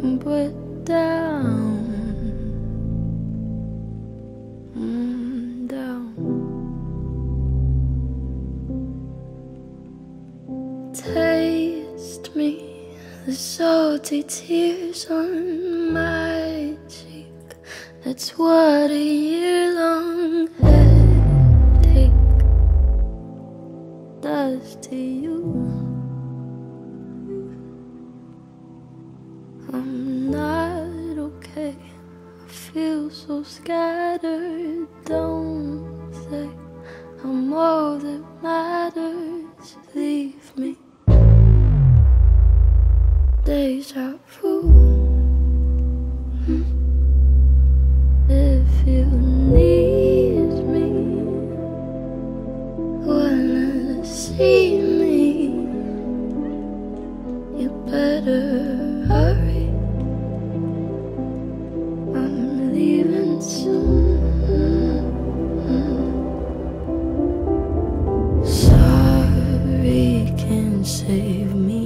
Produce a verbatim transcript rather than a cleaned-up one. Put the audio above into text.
but down, mm, down. Taste me, the salty tears on my cheek. That's what a year-long headache does to you. I'm not okay, I feel so scattered. Don't say I'm all that matters, leave me. Deja vu. If you need me, wanna see me, you better hurry. I'm leaving soon. Sorry can't save me.